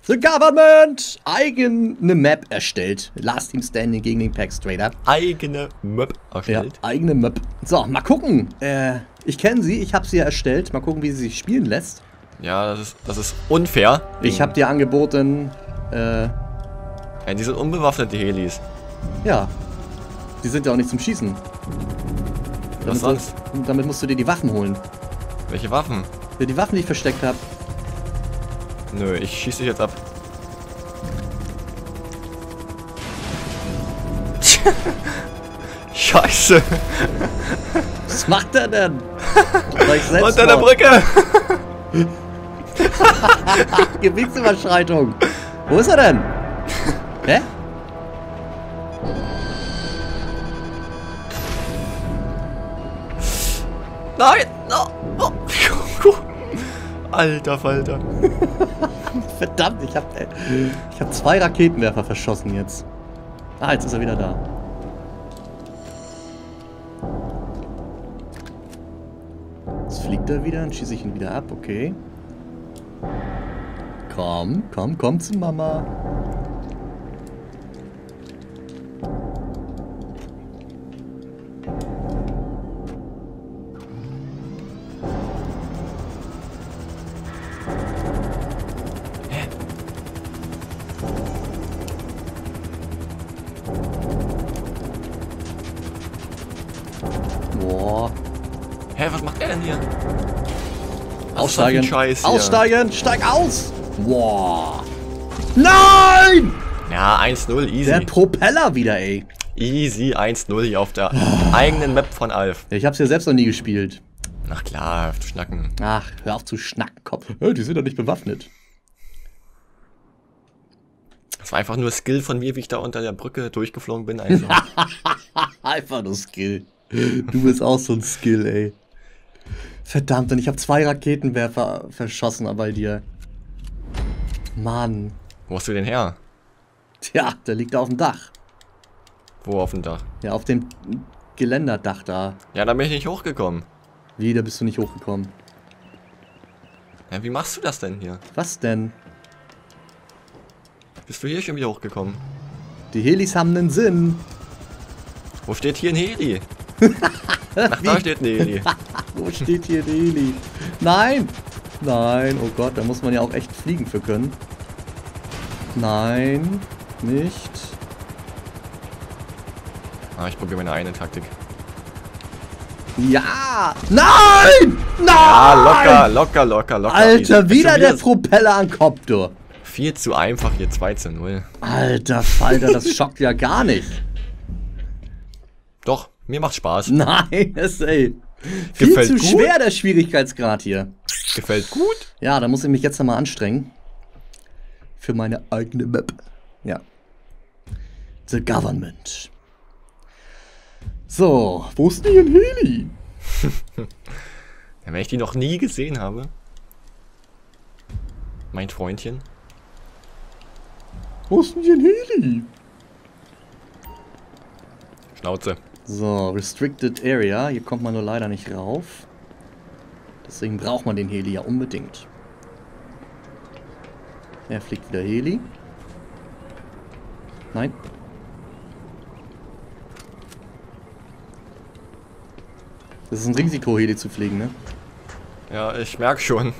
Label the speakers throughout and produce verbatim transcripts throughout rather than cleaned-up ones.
Speaker 1: The Government! Eigene Map erstellt. Last Team Standing gegen den Pax Trader.
Speaker 2: Eigene Map erstellt?
Speaker 1: Ja, eigene Map. So, mal gucken. Äh, ich kenne sie, ich habe sie ja erstellt. Mal gucken, wie sie sich spielen lässt.
Speaker 2: Ja, das ist, das ist unfair.
Speaker 1: Ich habe dir angeboten, äh...
Speaker 2: Ja, die sind unbewaffnet, die Helis.
Speaker 1: Ja. Die sind ja auch nicht zum Schießen.
Speaker 2: Was
Speaker 1: Damit,
Speaker 2: sonst?
Speaker 1: damit musst du dir die Waffen holen.
Speaker 2: Welche Waffen?
Speaker 1: Ja, die Waffen, die ich versteckt habe.
Speaker 2: Nö, ich schieße dich jetzt ab. Scheiße.
Speaker 1: Was macht er denn?
Speaker 2: Unter der Brücke.
Speaker 1: Gewichtsüberschreitung. Wo ist er denn? Hä?
Speaker 2: Nein! No. Oh. Alter Falter.
Speaker 1: Verdammt, ich hab, ich hab zwei Raketenwerfer verschossen jetzt. Ah, jetzt ist er wieder da. Jetzt fliegt er wieder, dann schieße ich ihn wieder ab, okay. Komm, komm, komm zu Mama. Boah.
Speaker 2: Hä, was macht er denn hier?
Speaker 1: Aussteigen.
Speaker 2: Scheiß hier.
Speaker 1: Aussteigen. Steig aus. Boah. Nein!
Speaker 2: Ja, eins null, easy.
Speaker 1: Der Propeller wieder, ey.
Speaker 2: Easy eins null hier auf der eigenen Map von Alf.
Speaker 1: Ich hab's ja selbst noch nie gespielt.
Speaker 2: Ach klar, auf zu schnacken.
Speaker 1: Ach, hör auf zu schnacken, Kopf. Ja, die sind doch nicht bewaffnet.
Speaker 2: Das war einfach nur Skill von mir, wie ich da unter der Brücke durchgeflogen bin. Also.
Speaker 1: Einfach nur Skill. Du bist auch so ein Skill, ey. Verdammt, und ich habe zwei Raketenwerfer verschossen bei dir. Mann.
Speaker 2: Wo hast du den her?
Speaker 1: Tja, der liegt auf dem Dach.
Speaker 2: Wo auf dem Dach?
Speaker 1: Ja, auf dem Geländerdach da.
Speaker 2: Ja, da bin ich nicht hochgekommen.
Speaker 1: Wie, da bist du nicht hochgekommen?
Speaker 2: Ja, wie machst du das denn hier?
Speaker 1: Was denn?
Speaker 2: Bist du hier schon wieder hochgekommen?
Speaker 1: Die Helis haben einen Sinn.
Speaker 2: Wo steht hier ein Heli? Ach, da steht ein Heli.
Speaker 1: Wo steht hier ein Heli? Nein! Nein, oh Gott, da muss man ja auch echt fliegen für können. Nein, nicht.
Speaker 2: Ah, ich probiere meine eine Taktik.
Speaker 1: Ja! Nein! Nein!
Speaker 2: Ja, locker, locker, locker, locker.
Speaker 1: Alter,
Speaker 2: Bist
Speaker 1: wieder
Speaker 2: du
Speaker 1: der Propeller an Kopf, du.
Speaker 2: Viel zu einfach hier, zwei zu null.
Speaker 1: Alter Falter, das schockt ja gar nicht.
Speaker 2: Doch, mir macht Spaß.
Speaker 1: Nein, das ey. Viel
Speaker 2: Gefällt
Speaker 1: zu
Speaker 2: gut?
Speaker 1: schwer der Schwierigkeitsgrad hier.
Speaker 2: Gefällt gut?
Speaker 1: Ja, da muss ich mich jetzt nochmal anstrengen. Für meine eigene Map. Ja. The Government. So, wo ist denn hier ein Heli?
Speaker 2: Ja, wenn ich die noch nie gesehen habe. Mein Freundchen.
Speaker 1: Wo ist denn hier ein Heli?
Speaker 2: Schnauze.
Speaker 1: So, Restricted Area. Hier kommt man nur leider nicht rauf. Deswegen braucht man den Heli ja unbedingt. Er fliegt wieder Heli. Nein. Das ist ein Risiko, Heli zu fliegen, ne?
Speaker 2: Ja, ich merke schon.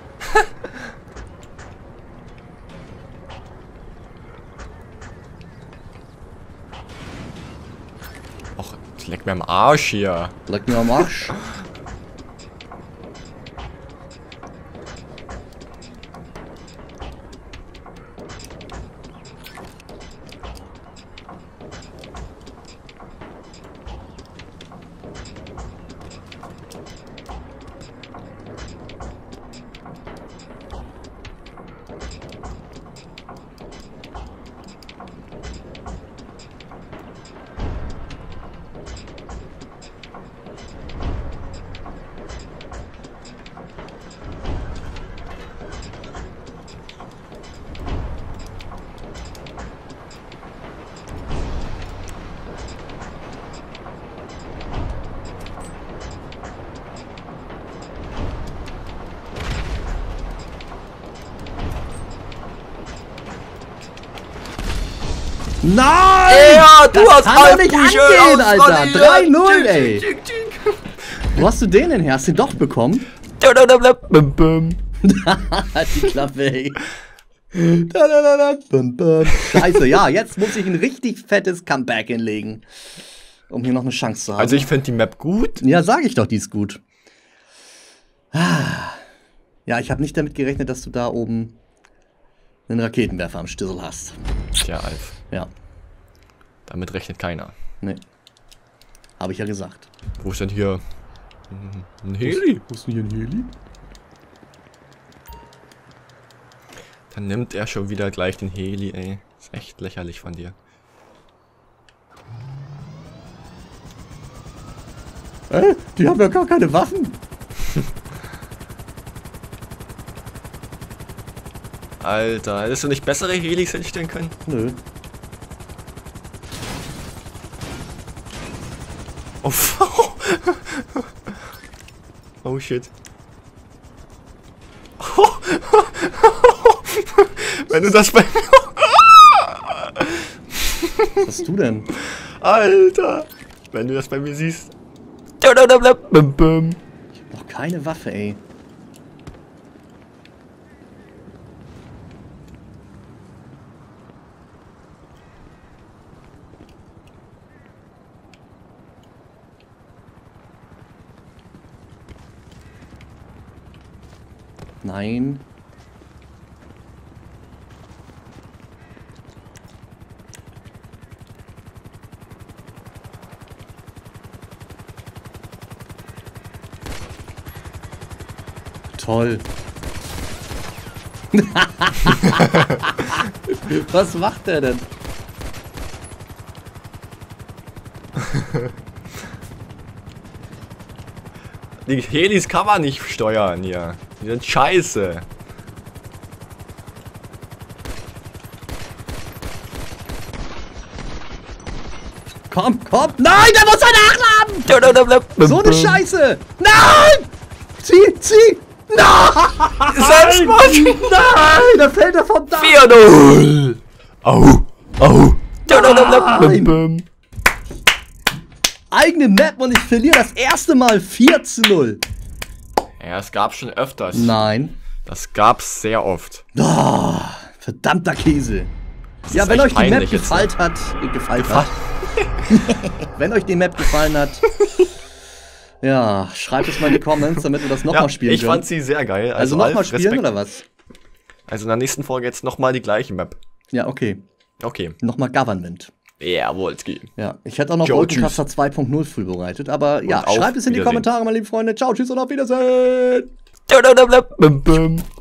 Speaker 2: Och, das leckt mir am Arsch hier.
Speaker 1: Leck mir am Arsch. Nein!
Speaker 2: Ja, du
Speaker 1: das
Speaker 2: hast
Speaker 1: kann doch nicht
Speaker 2: Halbbücher
Speaker 1: angehen,
Speaker 2: aus
Speaker 1: Alter.
Speaker 2: Manila.
Speaker 1: drei null,
Speaker 2: Tschink,
Speaker 1: ey.
Speaker 2: tschink, tschink.
Speaker 1: Wo hast du den denn her? Hast du den doch bekommen?
Speaker 2: Bum, bum.
Speaker 1: Halt die Klappe, ey. Scheiße, ja, jetzt muss ich ein richtig fettes Comeback hinlegen, um hier noch eine Chance zu haben.
Speaker 2: Also ich finde die Map gut.
Speaker 1: Ja, sag ich doch, die ist gut. Ja, ich habe nicht damit gerechnet, dass du da oben einen Raketenwerfer am Stissel hast.
Speaker 2: Tja, Alf.
Speaker 1: Ja,
Speaker 2: Damit rechnet keiner.
Speaker 1: nee. Habe ich ja gesagt.
Speaker 2: Wo ist denn hier ein Heli?
Speaker 1: Wo ist denn hier ein Heli?
Speaker 2: Dann nimmt er schon wieder gleich den Heli, ey. Ist echt lächerlich von dir.
Speaker 1: Äh, die haben ja gar keine Waffen.
Speaker 2: Alter, hättest du nicht bessere Helis hinstellen können?
Speaker 1: Nö.
Speaker 2: Oh, oh shit. Wenn du das bei mir...
Speaker 1: Was hast du denn?
Speaker 2: Alter! Wenn du das bei mir siehst. Bum, bum.
Speaker 1: Ich hab noch keine Waffe, ey. Nein. Toll. Was macht der denn?
Speaker 2: Die Helis kann man nicht steuern hier. Die sind scheiße.
Speaker 1: Komm, komm! Nein, der muss seine nachladen! So eine Scheiße! Nein! Zieh, zieh! Nein!
Speaker 2: Selbstmord!
Speaker 1: Nein! Da fällt er vom Dach!
Speaker 2: vier null! Au! Au!
Speaker 1: Nein. Eigene Map und ich verliere das erste Mal vier zu null.
Speaker 2: Ja, es gab schon öfters.
Speaker 1: Nein.
Speaker 2: Das gab's sehr oft.
Speaker 1: Oh, verdammter Käse. Ja,
Speaker 2: ist
Speaker 1: wenn
Speaker 2: echt
Speaker 1: euch die Map
Speaker 2: peinlich jetzt,
Speaker 1: gefallen hat, äh, gefallen hat. Wenn euch die Map gefallen hat, ja, schreibt es mal in die Comments, damit wir das nochmal
Speaker 2: Ja,
Speaker 1: spielen
Speaker 2: ich
Speaker 1: können.
Speaker 2: fand sie sehr geil.
Speaker 1: also
Speaker 2: Also,
Speaker 1: nochmal
Speaker 2: Alf,
Speaker 1: spielen
Speaker 2: Respekt.
Speaker 1: oder was?
Speaker 2: Also in der nächsten Folge jetzt nochmal die gleiche Map.
Speaker 1: Ja, okay.
Speaker 2: Okay.
Speaker 1: Nochmal Government.
Speaker 2: Jawolski.
Speaker 1: Ja, ich hätte auch noch
Speaker 2: Ciao,
Speaker 1: Wolkenkratzer zwei Punkt null früh bereitet, aber ja,
Speaker 2: auf
Speaker 1: schreibt es in die
Speaker 2: Wiedersehen.
Speaker 1: Kommentare, meine lieben Freunde. Ciao, tschüss und auf Wiedersehen.
Speaker 2: Bum, bum.